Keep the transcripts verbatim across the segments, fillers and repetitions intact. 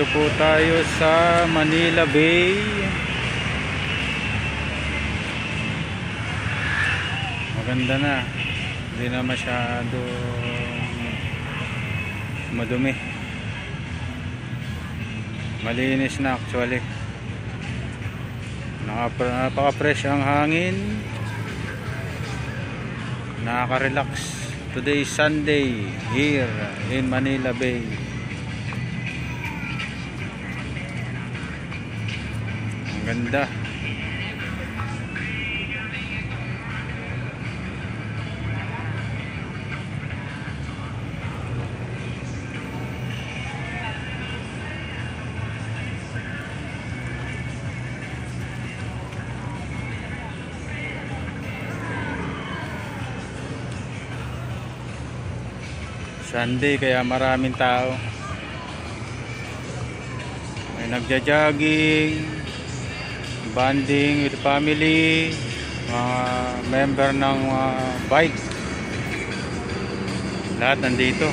Dito po tayo sa Manila Bay. Maganda na. Hindi na masyado madumi. Malinis na actually. Napaka-fresh ang hangin. Nakaka-relax. Today is Sunday here in Manila Bay. Ang ganda. Sunday kaya maraming tao. May nagja-jogging, bonding with family, mga member ng uh, bike. Lahat nandito.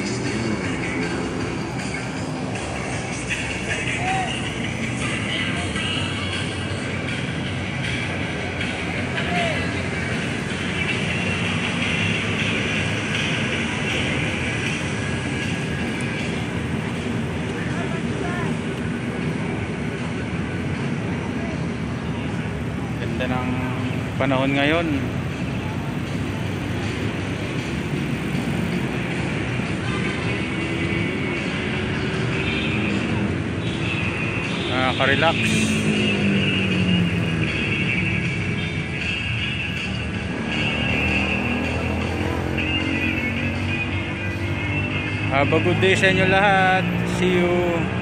Ganda ng panahon ngayon. Nakaka-relax. Have a good day sa inyo lahat. See you.